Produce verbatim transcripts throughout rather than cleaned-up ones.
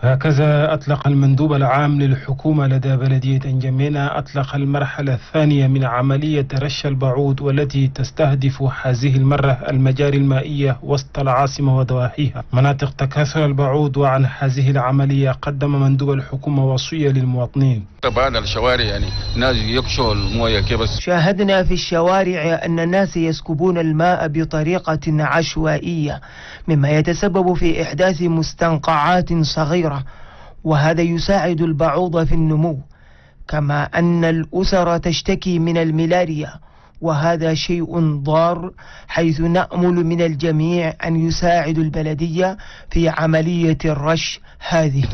هكذا أطلق المندوب العام للحكومة لدى بلدية انجمينا أطلق المرحلة الثانية من عملية رش البعوض، والتي تستهدف هذه المرة المجاري المائية وسط العاصمة وضواحيها مناطق تكاثر البعوض. وعن هذه العملية قدم مندوب الحكومة وصية للمواطنين. بعد الشوارع يعني ناس يكشوا المويه كيف. شاهدنا في الشوارع أن الناس يسكبون الماء بطريقة عشوائية، مما يتسبب في إحداث مستنقعات صغيرة، وهذا يساعد البعوض في النمو، كما أن الأسر تشتكي من الملاريا، وهذا شيء ضار، حيث نأمل من الجميع أن يساعد البلدية في عملية الرش هذه.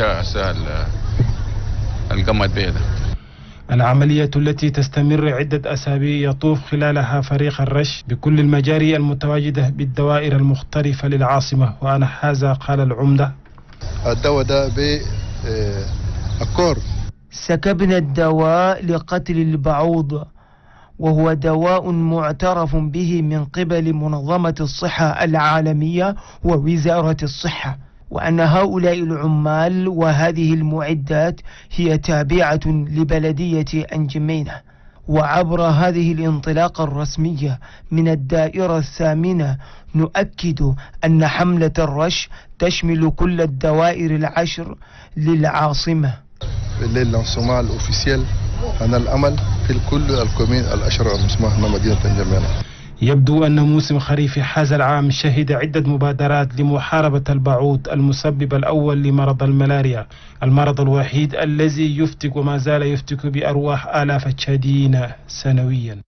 القمة بيضة. العملية التي تستمر عدة أسابيع يطوف خلالها فريق الرش بكل المجاري المتواجدة بالدوائر المختلفة للعاصمة. وعن هذا قال العمدة: الدواء ده بأكور. سكبنا الدواء لقتل البعوض، وهو دواء معترف به من قبل منظمة الصحة العالمية ووزارة الصحة، وأن هؤلاء العمال وهذه المعدات هي تابعة لبلدية انجمينا. وعبر هذه الانطلاقة الرسمية من الدائرة الثامنة نؤكد أن حملة الرش تشمل كل الدوائر العشر للعاصمة. للانصماع الأوفيسيال أنا الأمل في كل الكومين الأشهر المسموح من مدينة انجمينا. يبدو أن موسم خريف هذا العام شهد عدة مبادرات لمحاربة البعوض المسبب الأول لمرض الملاريا، المرض الوحيد الذي يفتك وما زال يفتك بأرواح آلاف التشاديين سنويا.